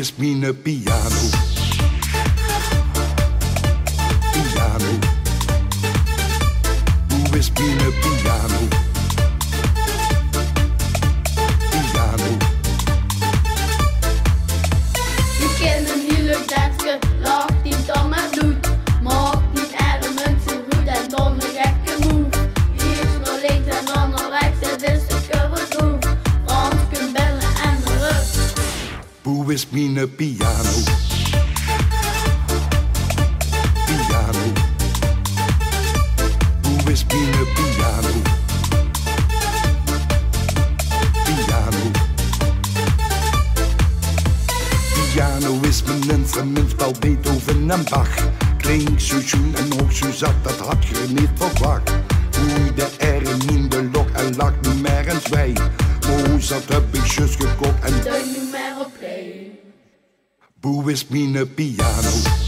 is mine piano. Piano. Hoe is mine piano? Piano. Je kent een heel leuk dansje, lacht die dan maar doet. Maakt niet erg mensen goed en dan een gekke move. Eerst naar links en dan naar rechts, het is een covergroove. Frans kunt bellen en de rug. Hoe is mine piano? Piano. Hoe is mine piano? Piano. Piano is mijn instrument, spel Beethoven en Bach. Klinkt zo schoon en ook zo zacht, dat had je niet verwacht. Hoe de R in de lok en lag nu maar eens wij. Mozart heb ik juist gekocht en Duim nu maar op play. hoe is mine piano?